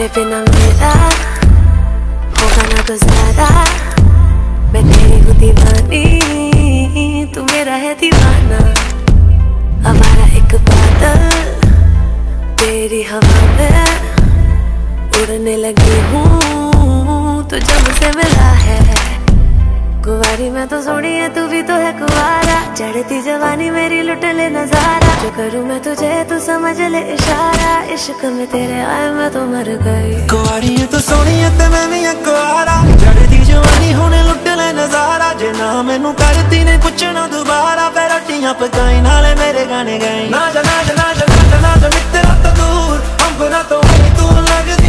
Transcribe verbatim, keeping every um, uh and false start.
तेरे बिना मेरा होगा ना गुजारा। मैं तेरी हूँ दीवानी, तू मेरा है दीवाना। हमारा एक बादल तेरी हवा में उड़ने लगी हूँ, तो जब से मिला है। कुंवारी मैं तो सोनी है, तू भी तो है कुंवारा। चढ़ती जवानी मेरी लुट ले नजारा। जो करूँ मैं तुझे तू समझ ले इशारा। इश्क में तेरे आए मैं तो मर गई। कुंवारी है तू सोनी है ते मैं भी है कुंवारा। चढ़ती जवानी होने लुट ले नजारा। जे ना मैनू करती ने पुछना दोबारा, फिर रोटियां पकाई नाले मेरे गाने गाई। ना जा ना जा ना जा ना जा ना जा मित्रा तो दूर, हमको ना तो तू लगदी।